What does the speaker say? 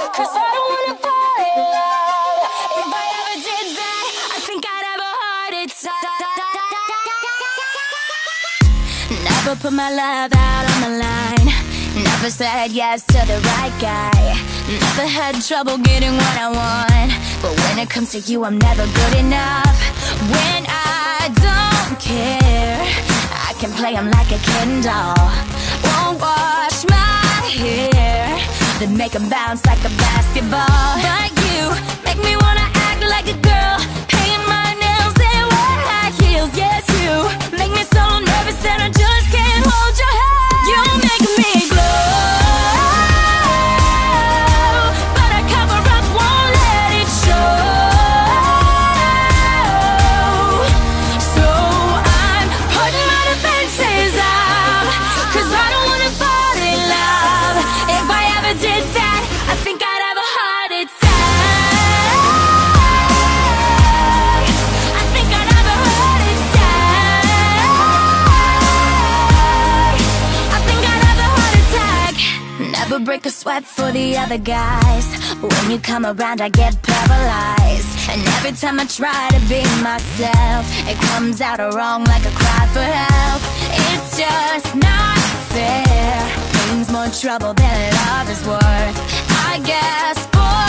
'cause I don't wanna fall in love. If I ever did that, I think I'd have a heart attack. Never put my love out on the line. Never said yes to the right guy. Never had trouble getting what I want. But when it comes to you, I'm never good enough. When I don't care, I can play him like a Ken doll. Won't wash my hair, then make him bounce like a basketball. But you make me wanna act like a girl, paint my nails and wear high heels. Yes, you make me so nervous that I just can't hold your hand. You make me glow, but I cover up, won't let it show. So I'm putting my defenses out, 'cause I don't wanna fall in love. If I ever did that, I think I'd have a heart attack. I think I'd have a heart attack. I think I'd have a heart attack. Never break a sweat for the other guys. When you come around, I get paralyzed. And every time I try to be myself, it comes out wrong like a cry for help. It's just not fair. Means more trouble than love is worth. I guess, boy,